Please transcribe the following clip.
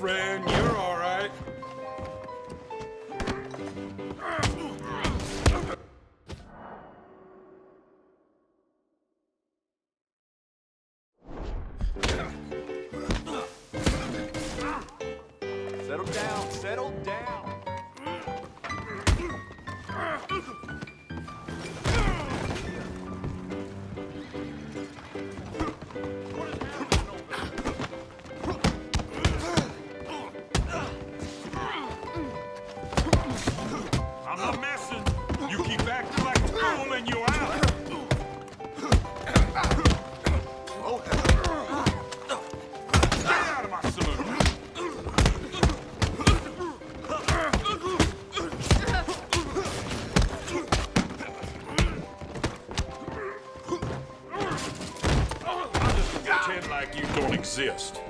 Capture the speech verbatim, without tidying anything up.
friend. You're all right. Settle down, settle down. I'm not messing. You keep acting like a fool and you're out. Get out of my saloon. I'll just pretend like you don't exist.